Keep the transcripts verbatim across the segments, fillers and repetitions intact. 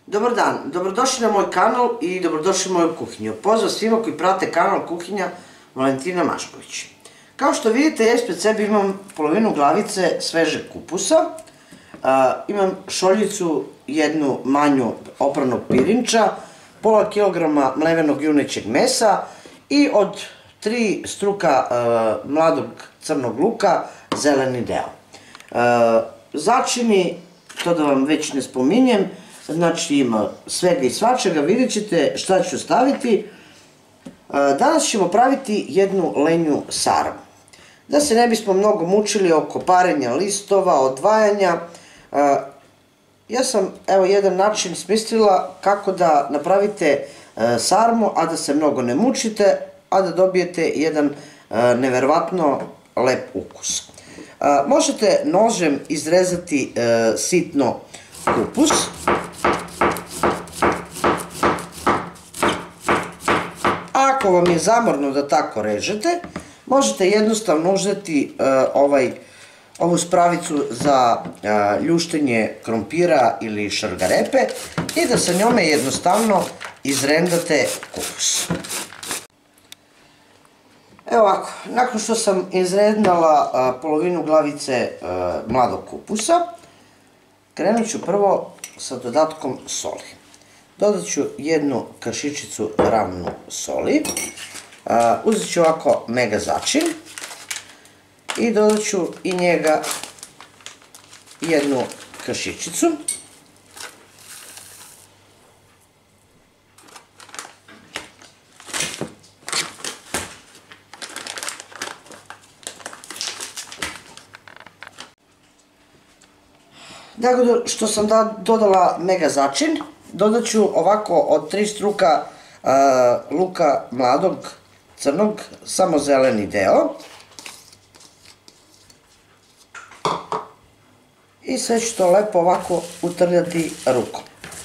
Dobar dan, dobrodošli na moj kanal i dobrodošli u moju kuhinju. Pozdrav svima koji prate kanal Kuhinja Valentina Mašković. Kao što vidite, ja ispred sebe imam polovinu glavice svežeg kupusa, imam šoljicu jednu manju opranog pirinča, pola kilograma mlevenog junećeg mesa i od tri struka mladog crnog luka zeleni deo. Začini, to da vam već ne spominjem, znači ima svega i svačega, vidjet ćete šta ću staviti. Danas ćemo praviti jednu lenju sarmu. Da se ne bismo mnogo mučili oko parenja listova, odvajanja, ja sam evo jedan način smislila kako da napravite sarmu, a da se mnogo ne mučite, a da dobijete jedan neverovatno lep ukus. Možete nožem izrezati sitno kupus. Ako vam je zamorno da tako režete, možete jednostavno uzeti ovu spravicu za ljuštenje krompira ili šargarepe i da sa njome jednostavno izrendate kupus. Evo ovako, nakon što sam izrendala polovinu glavice mladog kupusa, krenut ću prvo sa dodatkom soli. Dodat ću jednu kašičicu ravnu soli, uzet ću ovako mega začin i dodat ću i njega jednu kašičicu. Tako što sam dodala mega začin, dodat ću ovako od tri struka luka mladog crnog, samo zeleni deo. I sve ću to lepo ovako utrljati rukom.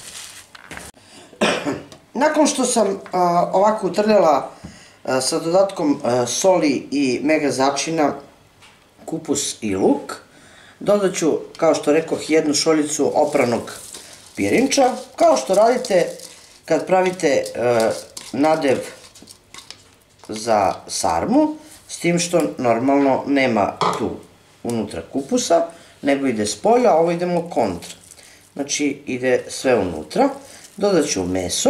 Nakon što sam ovako utrljala sa dodatkom soli i mega začina kupus i luk, dodat ću, kao što rekoh, jednu šoljicu opranog pirinča, kao što radite kad pravite nadev za sarmu, s tim što normalno nema tu unutra kupusa, nego ide s polja, ovo idemo kontra. Znači ide sve unutra. Dodat ću meso.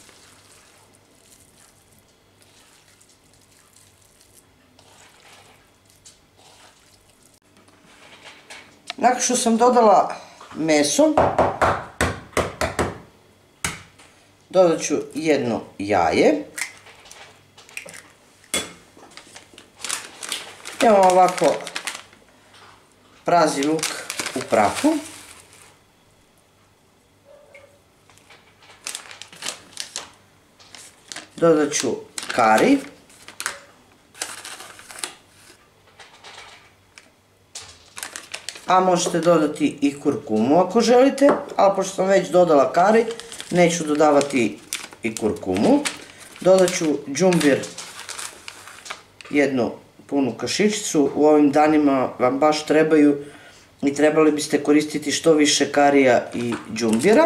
Nakon što sam dodala meso, dodat ću jedno jaje. Imamo ovako prazi luk u prahu. Dodat ću kari. A možete dodati i kurkumu ako želite, ali pošto sam već dodala kari, neću dodavati i kurkumu. Dodat ću džumbir, jednu punu kašičicu, u ovim danima vam baš trebaju i trebali biste koristiti što više karija i džumbira.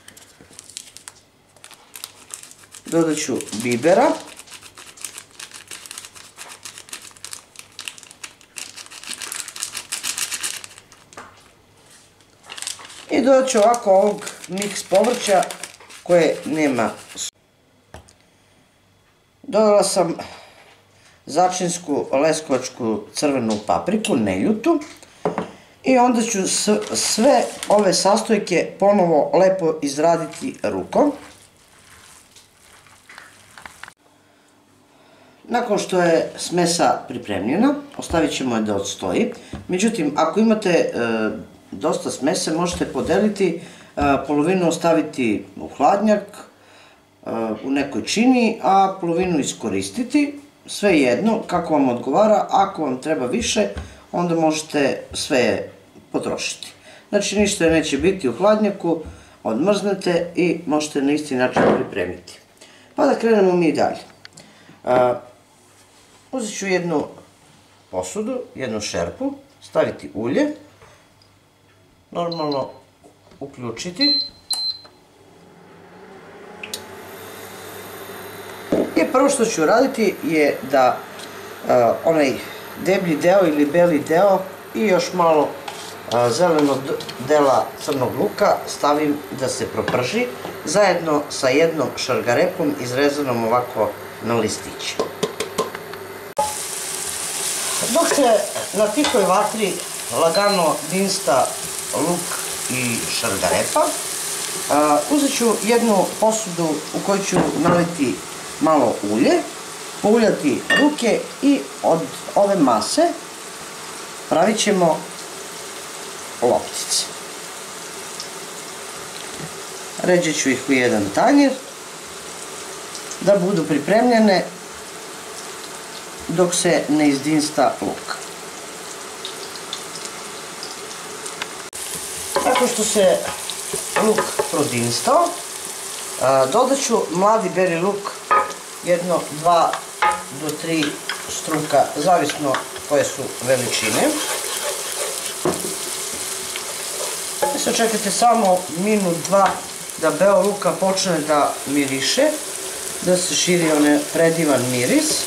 Dodat ću bibera. I dodat ću ovako ovog miks povrća koje nema. Dodala sam začinsku leskovačku crvenu papriku, neljutu, i onda ću sve ove sastojke ponovo lepo izraditi rukom. Nakon što je smesa pripremljena, ostavit ćemo je da odstoji. Međutim, ako imate dosta smese, možete podeliti, polovinu ostaviti u hladnjak, u nekoj čini, a polovinu iskoristiti. Sve jedno, kako vam odgovara. Ako vam treba više, onda možete sve potrošiti. Znači, ništa neće biti u hladnjaku, odmrznete i možete na isti način pripremiti. Pa da krenemo mi dalje. Uzet ću jednu posudu, jednu šerpu, staviti ulje, normalno uključiti prvo što ću uraditi je da onaj deblji deo ili beli deo i još malo zelenog dela crnog luka stavim da se proprži zajedno sa jednom šargarepom izrezanom ovako na listiće. Dok se na tihoj vatri lagano dinsta luk i šargarepa, uzet ću jednu posudu u kojoj ću naliti malo ulje, pouljati ruke i od ove mase pravit ćemo loptice. Ređat ću ih u jedan tanjir da budu pripremljene dok se ne izdinsta luk. Tako što se luk prodinstao, dodat ću mladi beli luk, jedno dva do tri struka, zavisno koje su veličine. Sad čekajte samo minut, dva da beo luka počne da miriše, da se širi onaj predivan miris.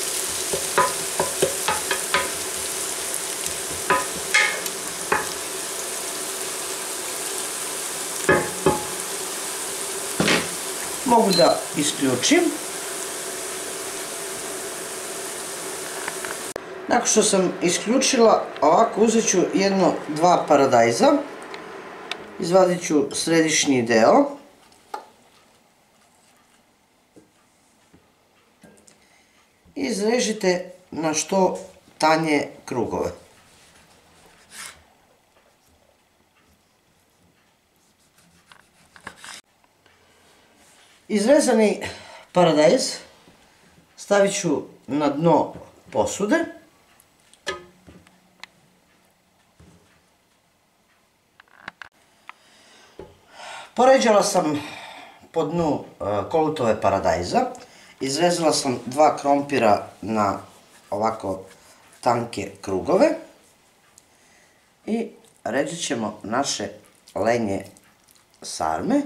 Mogu da isključim. Nakon što sam isključila, ovako uzet ću jedno, dva paradajza. Izvadit ću središnji deo. I izrežite na što tanje krugove. Izrezani paradajz stavit ću na dno posude. Poređala sam po dnu kolutove paradajza, izrezala sam dva krompira na ovako tanke krugove i ređat ćemo naše lenje sarme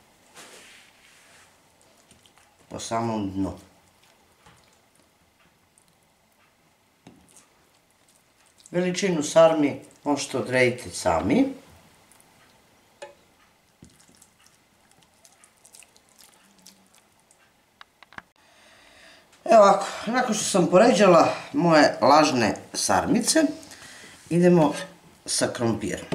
po samom dnu. Veličinu sarmi možete odrediti sami. Evo ovako, nakon što sam poređala moje lažne sarmice, idemo sa krompirom.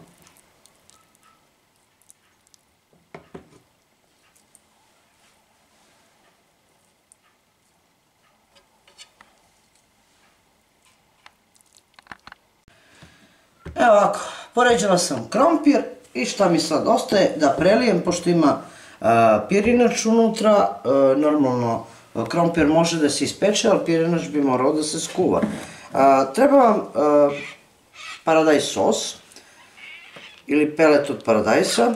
Evo ovako, poređala sam krompir i šta mi sad ostaje da prelijem, pošto ima pirinač unutra, normalno krompir može da se ispeče, ali pirinač bi morao da se skuva. Treba vam paradajz sos ili pelet od paradajsa.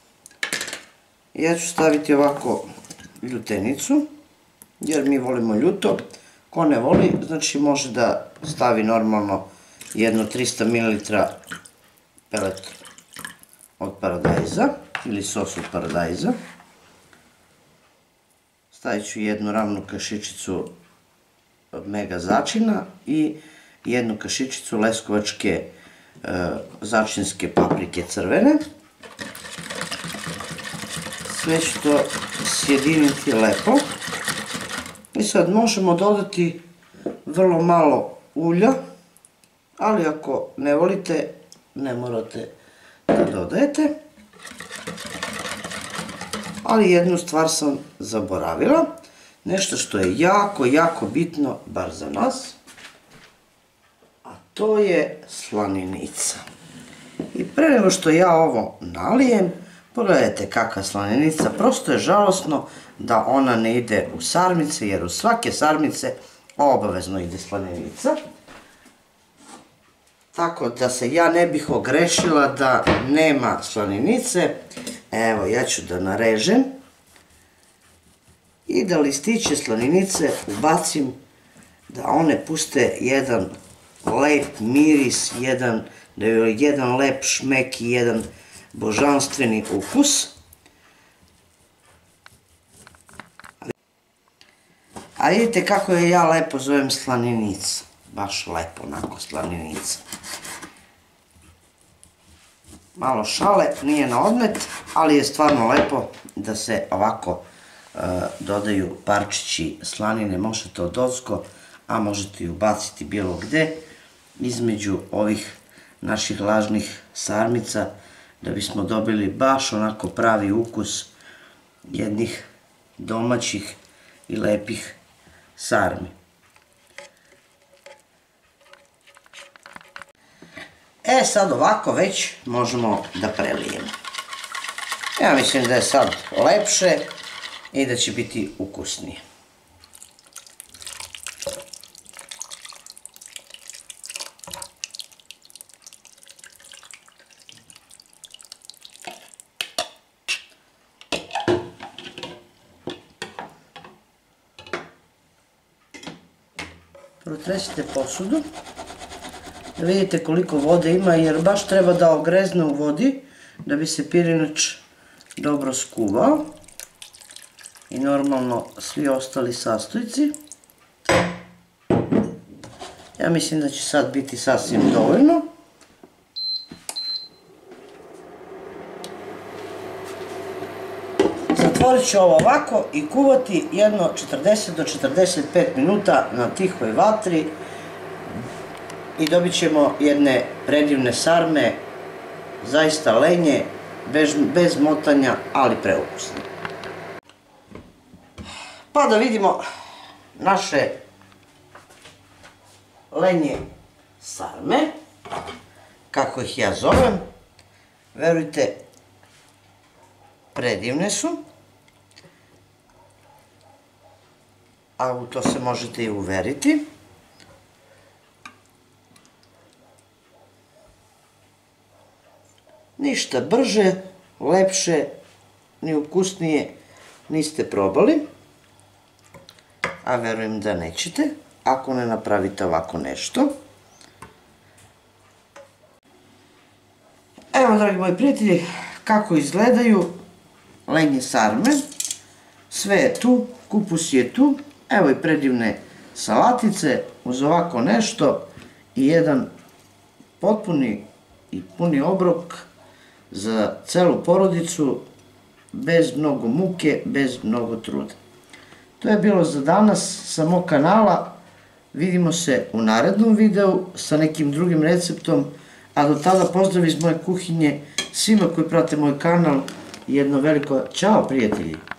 Ja ću staviti ovako ljutenicu, jer mi volimo ljuto. Ko ne voli, znači može da stavi normalno jedno trista mililitara pelet od paradajza ili sos od paradajza. Stavit ću jednu ravnu kašičicu mega začina i jednu kašičicu leskovačke začinske paprike crvene. Sve ću to sjediniti lepo. I sad možemo dodati vrlo malo ulja, ali ako ne volite, ne morate da dodajete. Ali jednu stvar sam zaboravila, nešto što je jako, jako bitno, bar za nas, a to je slanenica. I pre nego što ja ovo nalijem, pogledajte kakva slanenica, prosto je žalosno da ona ne ide u sarmice, jer u svake sarmice obavezno ide slanenica. Tako da se ja ne bih ogrešila da nema slaninice. Evo, ja ću da narežem i da listiće slaninice ubacim, da one puste jedan lep miris, jedan, da je jedan lep šmek i jedan božanstveni ukus. A vidite kako je ja lepo zovem slaninica. Baš lepo, onako slaninica. Malo šale, nije na odmet, ali je stvarno lepo da se ovako dodaju parčići slanine. Možete odozgo, a možete i ubaciti bilo gde između ovih naših lažnih sarmica, da bismo dobili baš onako pravi ukus jednih domaćih i lepih sarmi. E sad ovako već možemo da prelijemo. Ja mislim da je sad lepše i da će biti ukusnije. Protresite posudu, da vidite koliko vode ima, jer baš treba da ogrezne u vodi da bi se pirinač dobro skuvao i normalno svi ostali sastojci. Ja mislim da će sad biti sasvim dovoljno. Zatvorit ću ovo ovako i kuvati jedno četrdeset do četrdeset pet minuta na tihoj vatri i dobit ćemo jedne predivne sarme, zaista lenje, bez, bez motanja, ali preukusne. Pa da vidimo naše lenje sarme, kako ih ja zovem. Verujte, predivne su. A u to se možete i uveriti. Ništa brže, lepše, ni ukusnije niste probali. A verujem da nećete, ako ne napravite ovako nešto. Evo, dragi moji prijatelji, kako izgledaju lenje sarme. Sve je tu, kupus je tu. Evo i predivne salatice uz ovako nešto i jedan potpuni i puni obrok za celu porodicu, bez mnogo muke, bez mnogo truda. To je bilo za danas sa mog kanala. Vidimo se u narednom videu sa nekim drugim receptom, a do tada pozdrav iz moje kuhinje svima koji prate moj kanal i jedno veliko ćao prijatelji!